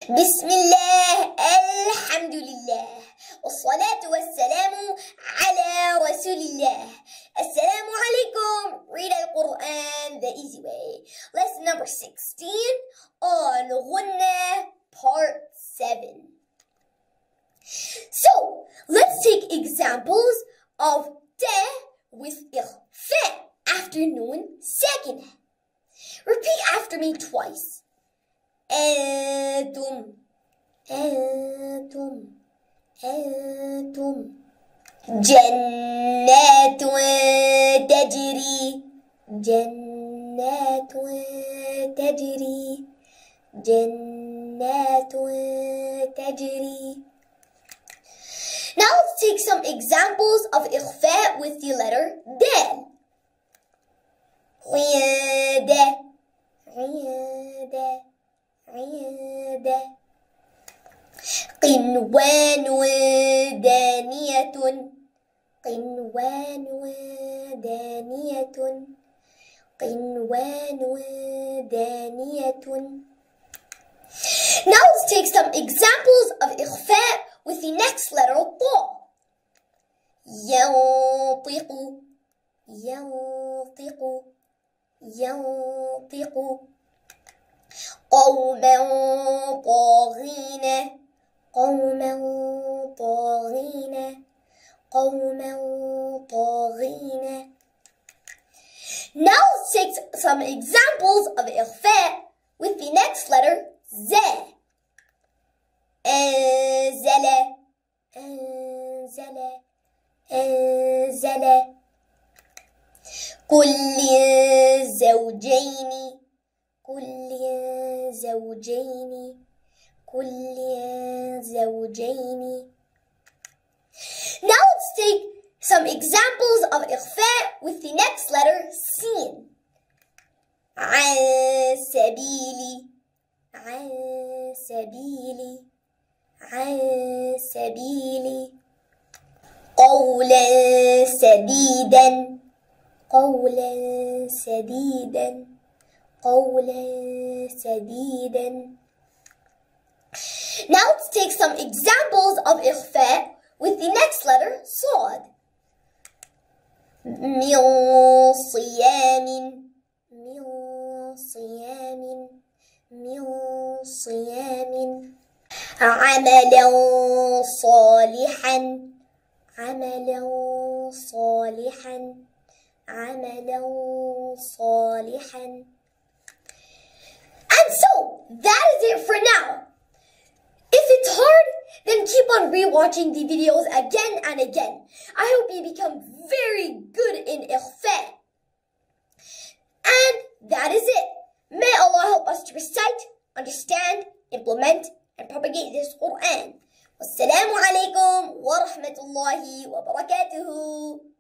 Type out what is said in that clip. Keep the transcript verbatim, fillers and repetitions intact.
بسم الله الحمد لله والصلاة والسلام على رسول الله. Assalamu alaikum. Read Al-Quran the easy way. Lesson number sixteen on Ghunnah part seven. So let's take examples of te with ikhfa after noon sakinah. Repeat after me twice. أنتم أنتم أنتم جنات تجري جنات تجري جنات تجري. Now let's take some examples of إخفاء with the letter دال. عيادة عيادة عيادة. قنوان دانية قنوان دانية قنوان دانية. Now let's take some examples of إخفاء with the next letter طاء. ينطق ينطق ينطق. قوما طاغين قوما طاغين قوما طاغين. Now let's take some examples of إخفاء with the next letter Z. أنزل أنزل أنزل. كل زوجين كل زوجين كل زوجين. Now let's take some examples of إخفاء with the next letter سين. عن سبيلي عن سبيلي عن سبيلي. قولا سديدا قولا سديدا قولا سديدا. Now let's take some examples of إخفاء with the next letter صاد. من صيام من صيام من صيام. عملا صالحا عملا صالحا عملا صالحا. And so, that is it for now. If it's hard, then keep on rewatching the videos again and again. I hope you become very good in إخفاء. And that is it. May Allah help us to recite, understand, implement, and propagate this Quran. Wassalamu alaikum wa rahmatullahi wa barakatuhu.